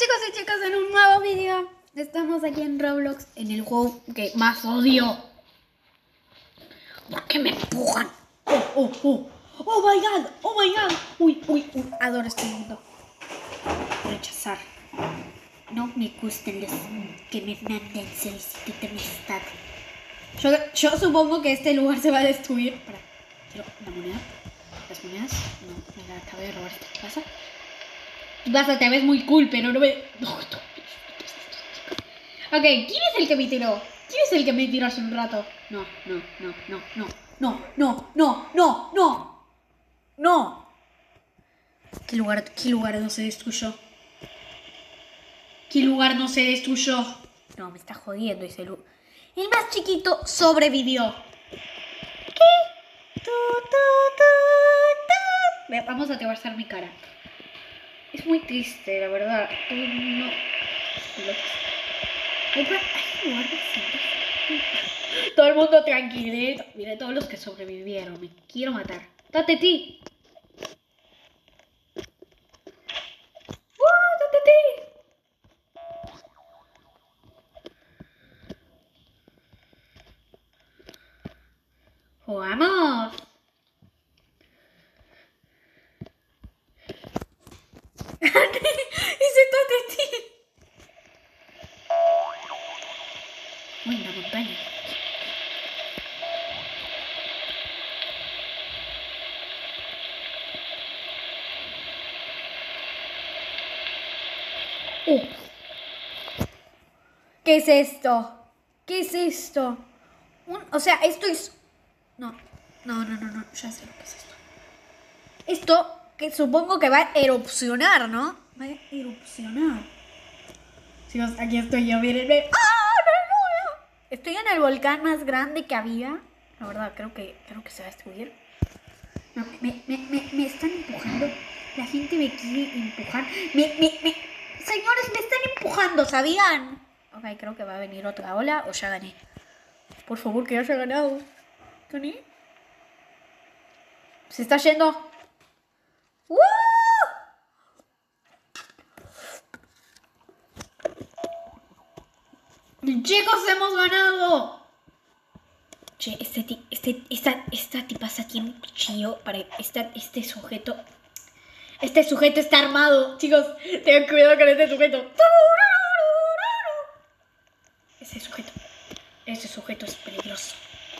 chicos y chicas en un nuevo vídeo. Estamos aquí en Roblox, en el juego que más odio. ¿Por qué me empujan? Oh my god, oh my god. Uy, adoro este mundo. Rechazar. No me gustan los que me mandan solicitud de amistad. Yo supongo que este lugar se va a destruir. Espera, quiero una moneda. Las monedas, no, me la acabo de robar. ¿Qué pasa? Basta, te ves muy cool, pero no me... Ok, ¿quién es el que me tiró? ¿Quién es el que me tiró hace un rato? No. ¿Qué lugar no se destruyó? ¿Qué lugar no se destruyó? No, me está jodiendo ese lugar. El más chiquito sobrevivió. ¿Qué? Vamos a atravesar mi cara. Es muy triste, la verdad. No. Hay lugar de sentarse. Todo el mundo tranquilo. Mira, todos los que sobrevivieron. Me quiero matar. ¡Date ti! ¡Date ti! ¡Jugamos! ¡Ese Tate! Uy, una montaña. ¿Qué es esto? ¿Qué es esto? O sea, esto es... No, ya sé lo que es esto. Esto que supongo que va a erupcionar, ¿no? Va a erupcionar. Chicos, aquí estoy yo, mírenme. ¡Ah, no! Estoy en el volcán más grande que había. La verdad, creo que se va a destruir. No, me están empujando. La gente me quiere empujar. Señores, me están empujando, ¿sabían? Ok, creo que va a venir otra ola o ya gané. Por favor, que haya ganado. ¿Gané? Se está yendo. Chicos, hemos ganado. Che, esta tipaza tiene un cuchillo para este sujeto. Este sujeto está armado. Chicos, tengan cuidado con este sujeto. Ese sujeto es peligroso.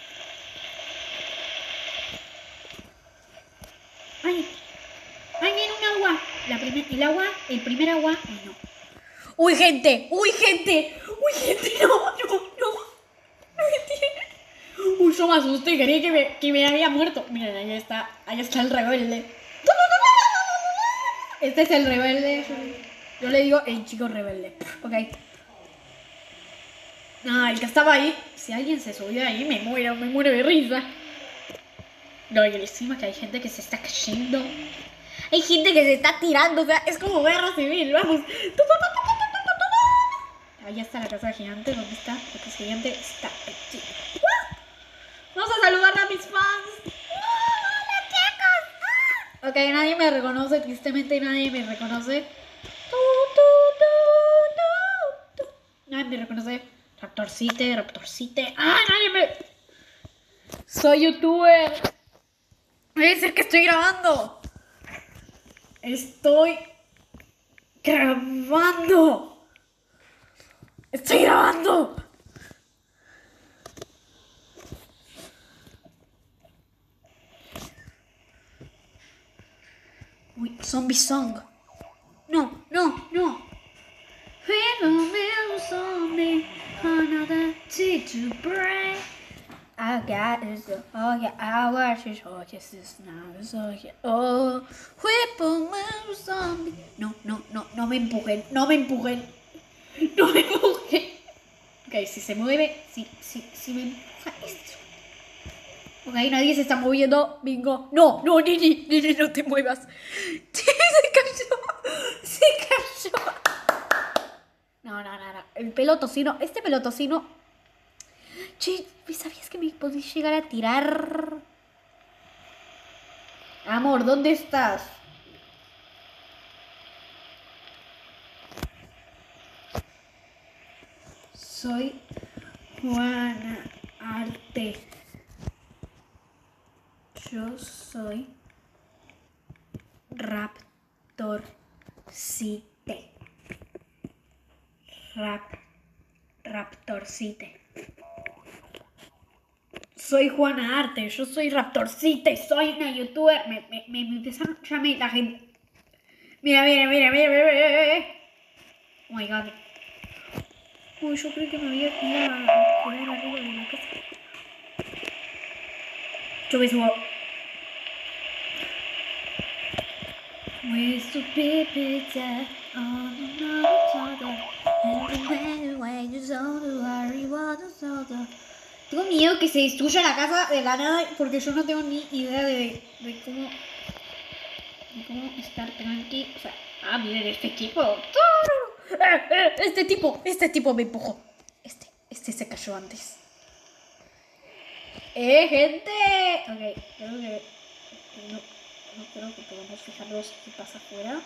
¡Ay! Viene un agua! El primer agua. Ay, no. ¡Uy, gente! ¡No! Uy, yo me asusté, creí que me había muerto. Miren, ahí está el rebelde. Este es el rebelde. Yo le digo el chico rebelde. Ok. No, el que estaba ahí. Si alguien se subió ahí, me muero de risa. No, y encima que hay gente que se está cayendo. Hay gente que se está tirando. O sea, es como guerra civil. Vamos. Ahí está la casa gigante. ¿Dónde está? La casa gigante está aquí. Vamos a saludar a mis fans. ¡Hola, chicos! Ok, nadie me reconoce. Tristemente nadie me reconoce. Nadie me reconoce. Raptorcite. ¡Ah, nadie me... Soy youtuber. Voy a decir que estoy grabando. Estoy grabando. Uy, zombie song. No. Zombie, another tea to break. I got it, oh yeah, I watch it, oh yes, it's now, so yeah, oh, whip zombie. No me empujen. Ok, si se mueve, si me empuja esto. Ok, nadie se está moviendo, bingo. No, Nini, no te muevas. Se cayó. No. El pelotocino, este pelotocino. Che, ¿sabías que me podías llegar a tirar? Amor, ¿dónde estás? soy Juana Arte. Yo soy Raptorcite. Raptorcite. Soy Juana Arte, yo soy Raptorcite, soy una youtuber. Me empezaron ya la gente. Mira. Oh my god. Uy, yo creo que me había ido a quedar arriba de la casa. Yo me subo. We used to be pizza on another and the way you saw the worry was the. Tengo miedo que se destruya la casa de la nada porque yo no tengo ni idea de cómo estar tranqui. O sea, miren este equipo. Este tipo me empujó. Este se cayó antes. Gente. Ok, creo que no creo que podamos fijarnos qué pasa afuera.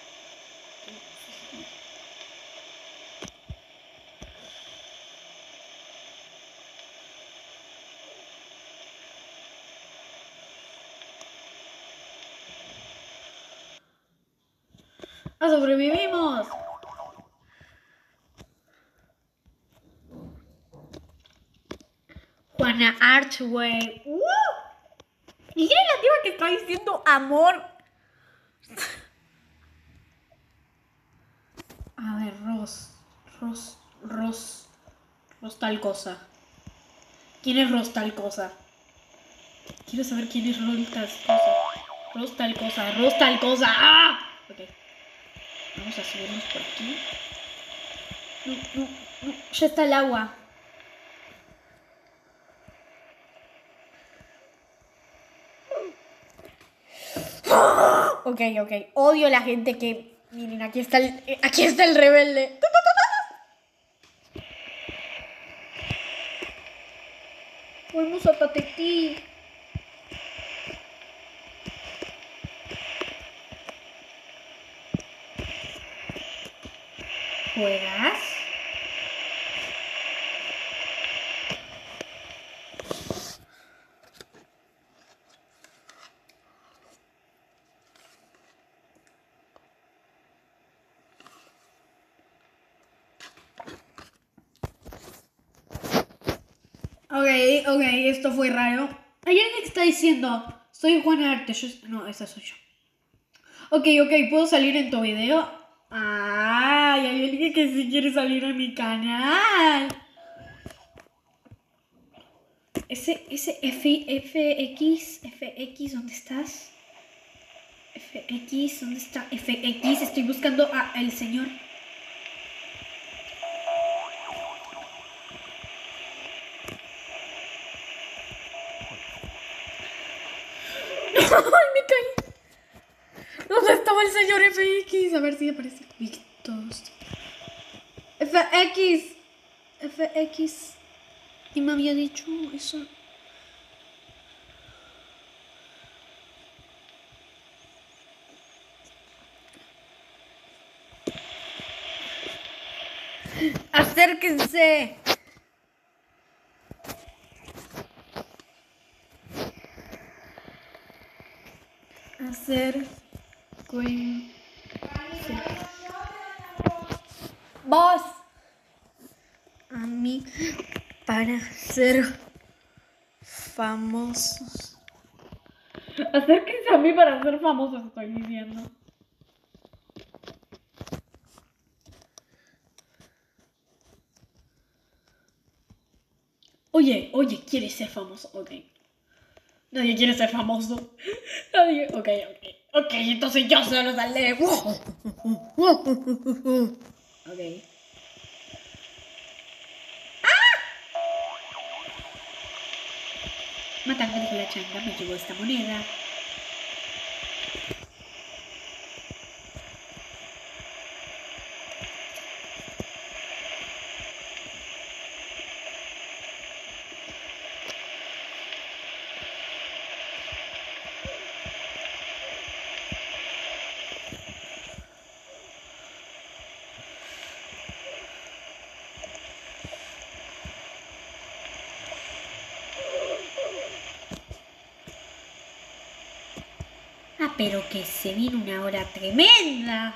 ¡Ah, sobrevivimos! Juana Archway. Y es la tía que está diciendo amor. A ver, Ros tal cosa. ¿Quién es Ros tal cosa? Quiero saber quién es Ros tal cosa. Ros tal cosa. ¡Ah! Ok. Vamos a subirnos por aquí. No. Ya está el agua. Ok. Odio a la gente que... Miren, aquí está el rebelde. Vamos a Tatetí. ¿Juegas? Ok, esto fue raro. Hay alguien que está diciendo, soy Juana Arte. No, esa soy yo. Ok, ¿puedo salir en tu video? Ay, hay alguien que sí quiere salir en mi canal. Ese FX, ¿dónde estás? FX, ¿dónde está? FX, estoy buscando a el señor. ¡Ay, me caí! ¿Dónde estaba el señor FX? A ver si aparece. FX. Y me había dicho eso. Acérquense. Vos a mí para ser famosos. Acérquense a mí para ser famosos, estoy diciendo. Oye, ¿quieres ser famoso? Ok. Nadie quiere ser famoso. Nadie. Ok. Entonces yo solo saldré. Ok. Matando con la changa me llevó esta moneda. pero que se viene una ola tremenda.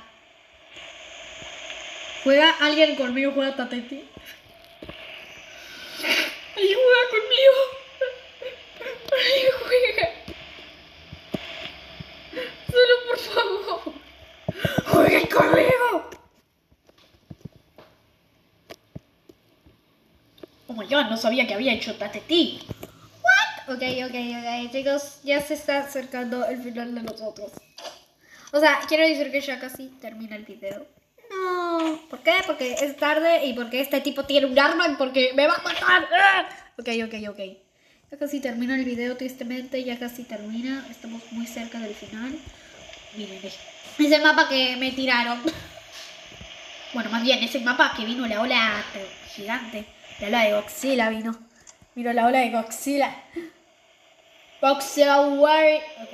¿Juega alguien conmigo? ¿Juega Tateti? ¿Alguien juega conmigo? ¿Alguien juega? Solo por favor. ¡Jueguen conmigo! Oh my god, no sabía que había hecho Tateti. ¿What? Ok, chicos, ya se está acercando el final de nosotros. O sea, quiero decir que ya casi termina el video. No, ¿por qué? Porque es tarde y porque este tipo tiene un arma y porque me va a matar. ¡Ah! Ok. Ya casi termina el video, tristemente, ya casi termina. Estamos muy cerca del final. Miren, es el mapa que me tiraron. Bueno, más bien, es el mapa que vino la ola gigante. La ola de Godzilla vino. Vino la ola de Godzilla. Godzilla War. Ok.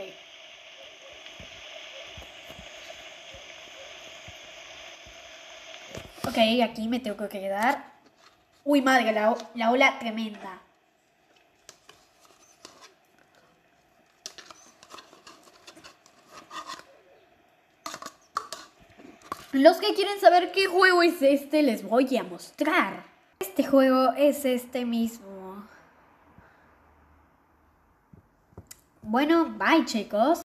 Ok, aquí me tengo que quedar. Uy, madre, la ola tremenda. Los que quieren saber qué juego es este, les voy a mostrar. Este juego es este mismo. Bueno, bye chicos.